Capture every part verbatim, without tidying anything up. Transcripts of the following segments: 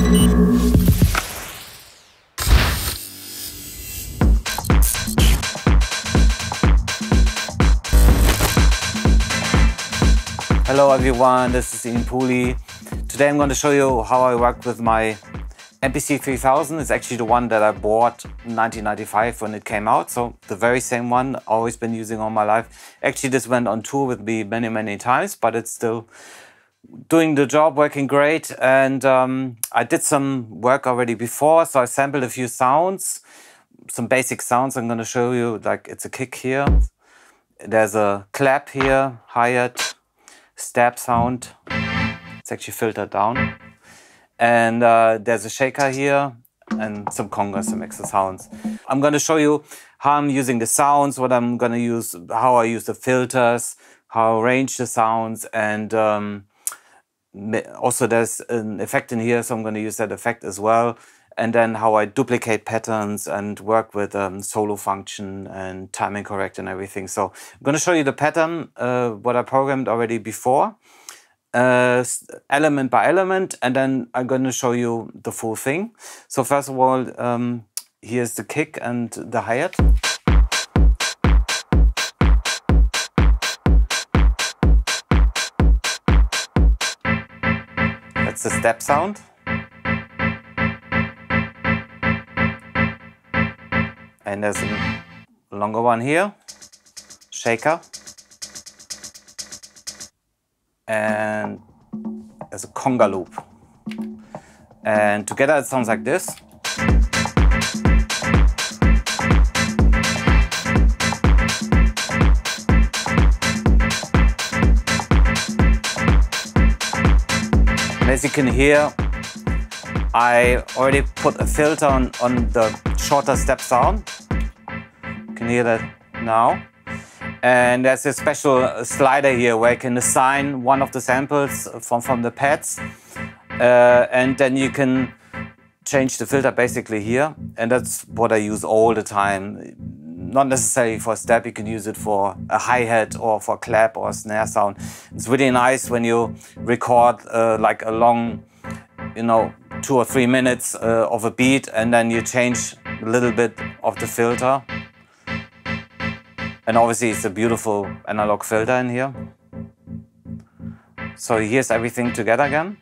Hello everyone, this is Ian Pooley. Today I'm going to show you how I work with my M P C three thousand. It's actually the one that I bought in nineteen ninety-five when it came out. So the very same one, always been using all my life. Actually this went on tour with me many, many times, but it's still doing the job, working great. And um, I did some work already before, so I sampled a few sounds, some basic sounds. I'm going to show you, like it's a kick here. There's a clap here, hi-hat, stab sound. It's actually filtered down. And uh, there's a shaker here and some congas, some extra sounds. I'm going to show you how I'm using the sounds, what I'm going to use, how I use the filters, how I arrange the sounds, and um, also there's an effect in here, so I'm going to use that effect as well. And then how I duplicate patterns and work with um, solo function and timing correct and everything. So I'm going to show you the pattern, uh, what I programmed already before, uh, element by element, and then I'm going to show you the full thing. So first of all, um, here's the kick and the hi-hat. That's the step sound. And there's a longer one here, shaker. And there's a conga loop. And together it sounds like this. And as you can hear, I already put a filter on, on the shorter step sound. You can hear that now. And there's a special slider here where you can assign one of the samples from, from the pads. Uh, and then you can change the filter basically here. And that's what I use all the time. Not necessarily for step, you can use it for a hi-hat or for clap or snare sound. It's really nice when you record uh, like a long, you know, two or three minutes uh, of a beat, and then you change a little bit of the filter. And obviously it's a beautiful analog filter in here. So here's everything together again.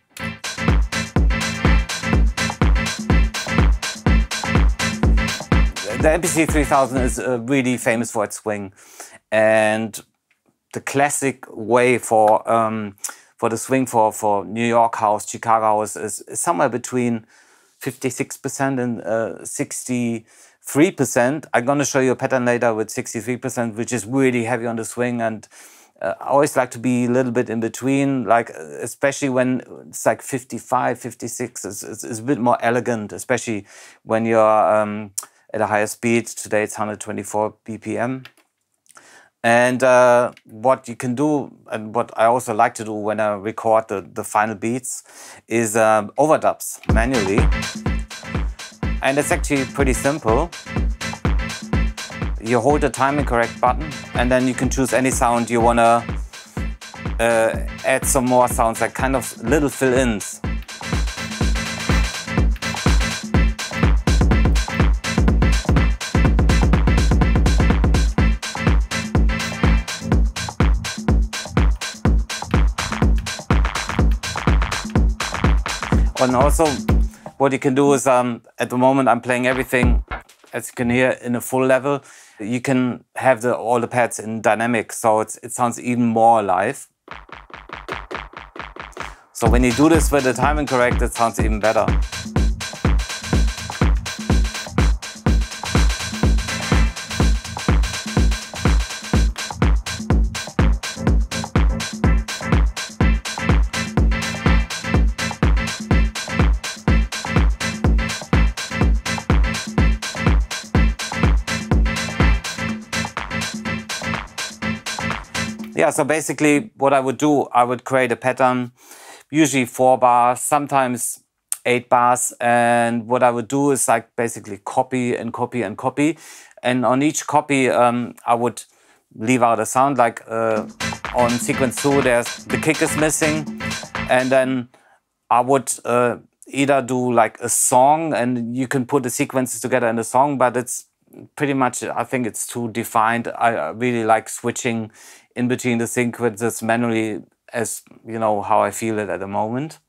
The M P C three thousand is uh, really famous for its swing. And the classic way for um, for the swing for, for New York house, Chicago house is, is somewhere between fifty-six percent and uh, sixty-three percent. I'm going to show you a pattern later with sixty-three percent, which is really heavy on the swing. And uh, I always like to be a little bit in between, like especially when it's like fifty-five, fifty-six, it's, it's, it's a bit more elegant, especially when you're um, at a higher speed. Today it's one hundred twenty-four B P M. And uh, what you can do, and what I also like to do when I record the, the final beats, is uh, overdubs manually. And it's actually pretty simple. You hold the timing correct button, and then you can choose any sound you want to uh, add some more sounds, like kind of little fill-ins. And also, what you can do is, um, at the moment I'm playing everything, as you can hear, in a full level. You can have the, all the pads in dynamic, so it's, it sounds even more alive. So when you do this with the timing correct, it sounds even better. Yeah, so basically what I would do, I would create a pattern, usually four bars, sometimes eight bars. And what I would do is like basically copy and copy and copy. And on each copy, um, I would leave out a sound, like uh, on sequence two, there's the kick is missing. And then I would uh, either do like a song and you can put the sequences together in the song, but it's pretty much, I think it's too defined. I really like switching in between the sequences manually, as you know how I feel it at the moment.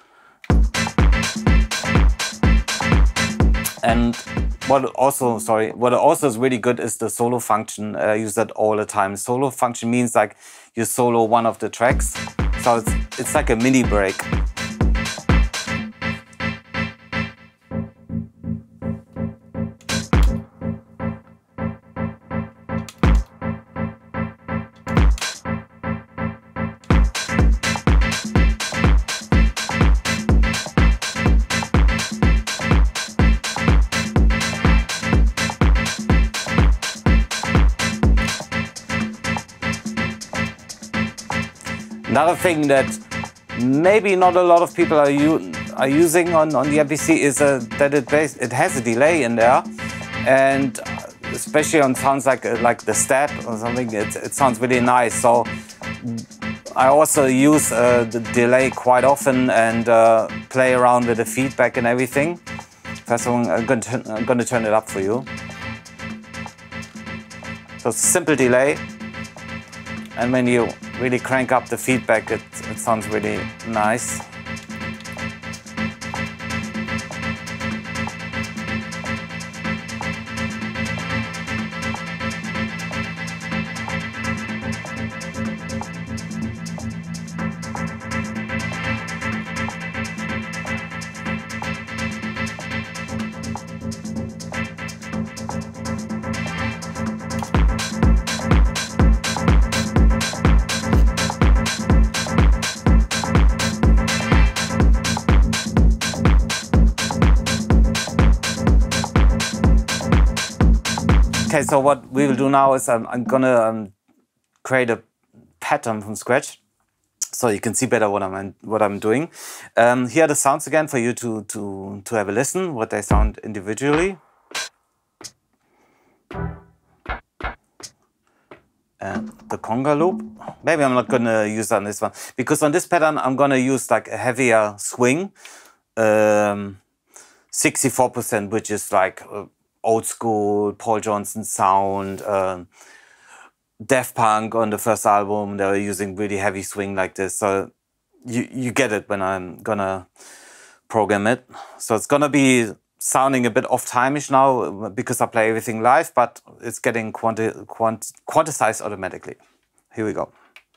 And what also, sorry, what also is really good is the solo function. I use that all the time. Solo function means like you solo one of the tracks. So it's, it's like a mini break. Another thing that maybe not a lot of people are, are using on, on the M P C is uh, that it, base, it has a delay in there, and especially on sounds like like the step or something, it, it sounds really nice. So I also use uh, the delay quite often and uh, play around with the feedback and everything. First of all, I'm going to, I'm going to turn it up for you. So simple delay, and when you really crank up the feedback, it, it sounds really nice. Okay, so what we will do now is um, I'm gonna um, create a pattern from scratch, so you can see better what I'm what I'm doing. Um, here are the sounds again for you to to to have a listen what they sound individually. And the conga loop. Maybe I'm not gonna use that on this one because on this pattern I'm gonna use like a heavier swing, um, sixty-four percent, which is like Uh, old school Paul Johnson sound. uh, Daft Punk on the first album, they were using really heavy swing like this. So you, you get it when I'm gonna program it. So it's gonna be sounding a bit off-time-ish now because I play everything live, but it's getting quanti quant quantized automatically. Here we go.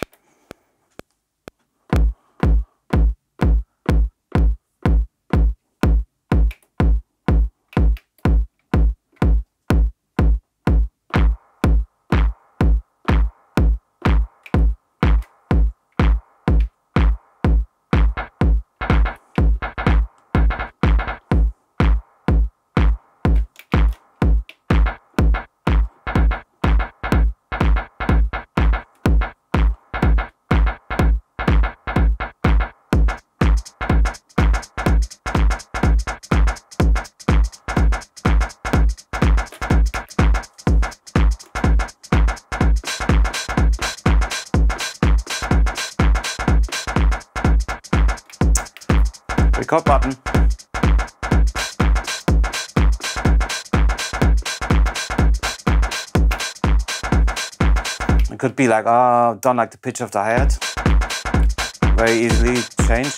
Record button. It could be like, oh, don't like the pitch of the hi-hat. Very easily change.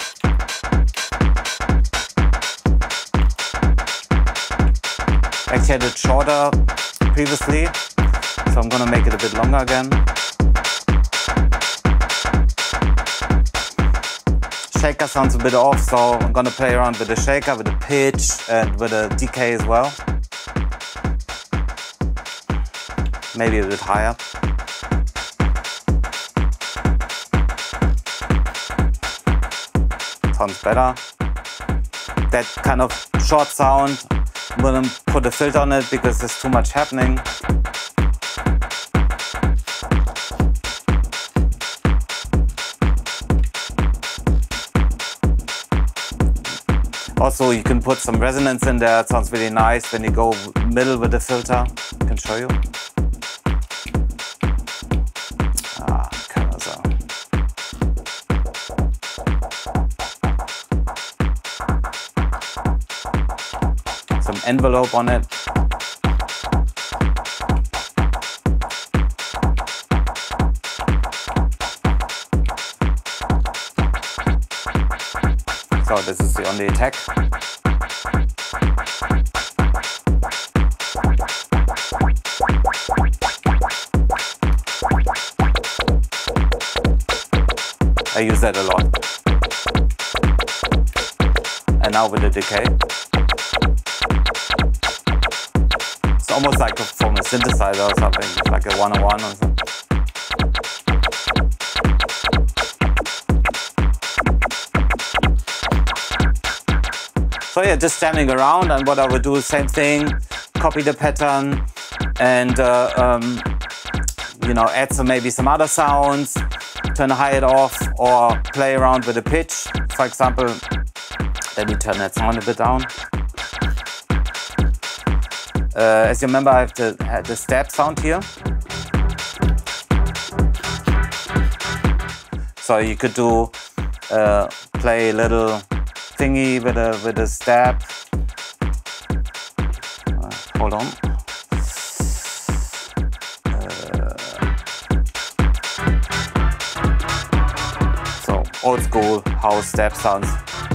Actually, I had it shorter previously, so I'm gonna make it a bit longer again. Shaker sounds a bit off, so I'm gonna play around with the shaker, with the pitch, and with the decay as well. Maybe a bit higher. Sounds better. That kind of short sound, I'm gonna put a filter on it because there's too much happening. Also, you can put some resonance in there. It sounds really nice when you go middle with the filter. I can show you. Ah, colors are. envelope on it. So this is the only attack. I use that a lot. And now with the decay. It's almost like a, from a synthesizer or something, it's like a one oh one or something. So yeah, just standing around, and what I would do is same thing, copy the pattern and uh, um, you know, add some maybe some other sounds, turn the hi-hat off, or play around with the pitch. For example, let me turn that sound a bit down. Uh, as you remember, I have the, uh, the step sound here. So you could do uh, play a little thingy with a with a step. Uh, hold on. Uh, so old school house step sounds.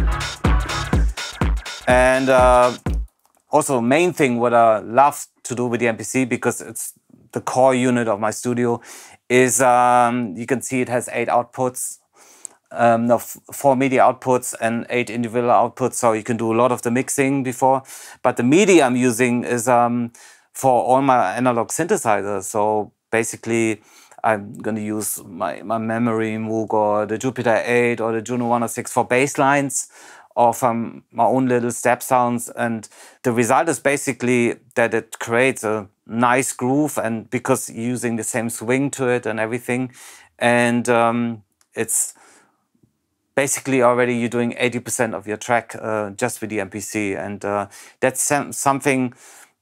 And uh, also, main thing what I love to do with the M P C, because it's the core unit of my studio, is um, you can see it has eight outputs. Um, no, four media outputs and eight individual outputs, so you can do a lot of the mixing before. But the media I'm using is um, for all my analog synthesizers. So basically, I'm going to use my, my Memory Moog or the Jupiter eight or the Juno one oh six for bass lines, or from my own little step sounds. And the result is basically that it creates a nice groove, and because you're using the same swing to it and everything. And um, it's basically already you're doing eighty percent of your track uh, just with the M P C. And uh, that's something,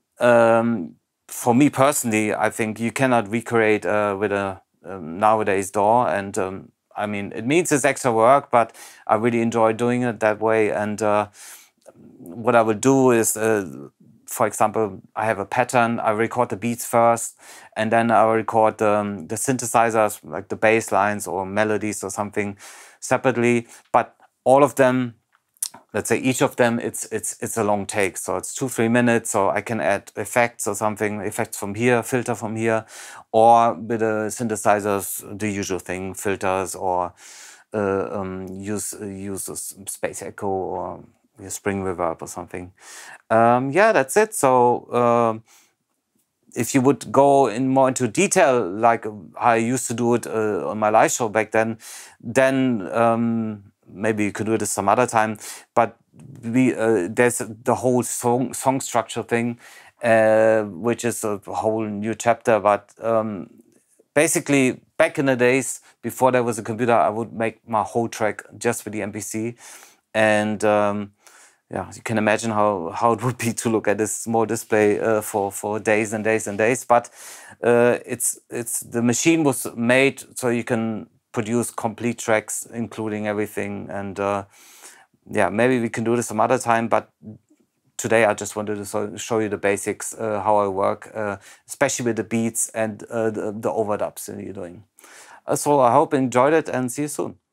um, for me personally, I think you cannot recreate uh, with a um, nowadays D A W. And um, I mean, it means it's extra work, but I really enjoy doing it that way. And uh, what I will do is, uh, for example, I have a pattern, I record the beats first, and then I record um, the synthesizers, like the bass lines or melodies or something, separately. But all of them, let's say each of them, it's it's it's a long take. So it's two, three minutes, so I can add effects or something, effects from here, filter from here, or with the synthesizers, the usual thing, filters, or uh, um, use uh, use a space echo or a spring reverb or something. Um, yeah, that's it. So uh, if you would go in more into detail, like I used to do it uh, on my live show back then, then um, maybe you could do it some other time. But we uh, there's the whole song song structure thing, uh, which is a whole new chapter. But um, basically, back in the days before there was a computer, I would make my whole track just with the M P C, and um, yeah, you can imagine how, how it would be to look at this small display uh, for, for days and days and days. But uh, it's, it's, the machine was made so you can produce complete tracks, including everything. And uh, yeah, maybe we can do this some other time. But today I just wanted to show you the basics, uh, how I work, uh, especially with the beats and uh, the, the overdubs that you're doing. Uh, so I hope you enjoyed it, and see you soon.